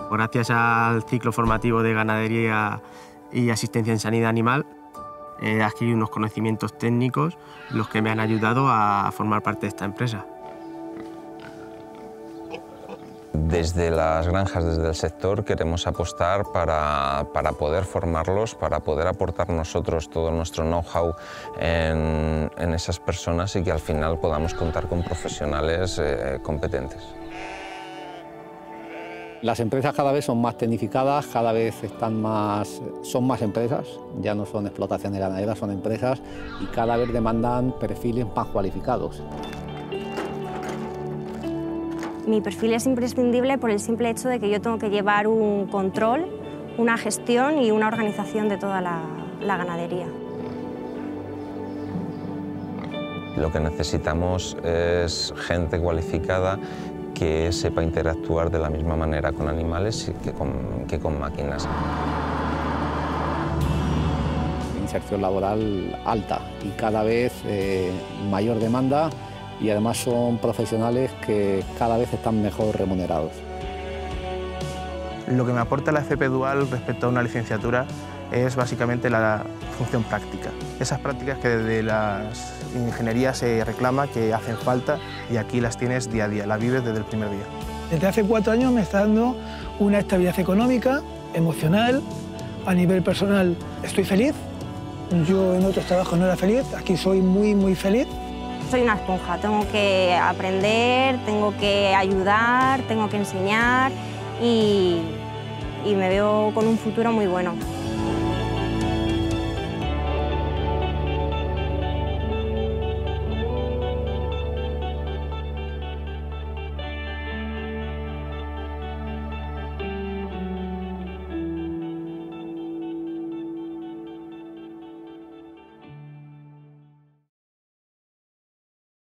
Gracias al ciclo formativo de ganadería y asistencia en sanidad animal, he adquirido unos conocimientos técnicos los que me han ayudado a formar parte de esta empresa. Desde las granjas, desde el sector, queremos apostar para poder formarlos, para poder aportar nosotros todo nuestro know-how en esas personas y que al final podamos contar con profesionales competentes. Las empresas cada vez son más tecnificadas, cada vez son más empresas, ya no son explotaciones ganaderas, son empresas y cada vez demandan perfiles más cualificados. Mi perfil es imprescindible por el simple hecho de que yo tengo que llevar un control, una gestión y una organización de toda la ganadería. Lo que necesitamos es gente cualificada que sepa interactuar de la misma manera con animales que con máquinas. Inserción laboral alta y cada vez mayor demanda, y además son profesionales que cada vez están mejor remunerados. Lo que me aporta la FP Dual respecto a una licenciatura es básicamente la función práctica. Esas prácticas que desde las ingenierías se reclama que hacen falta y aquí las tienes día a día, las vives desde el primer día. Desde hace 4 años me está dando una estabilidad económica, emocional, a nivel personal estoy feliz. Yo en otros trabajos no era feliz, aquí soy muy feliz. Soy una esponja, tengo que aprender, tengo que ayudar, tengo que enseñar y me veo con un futuro muy bueno.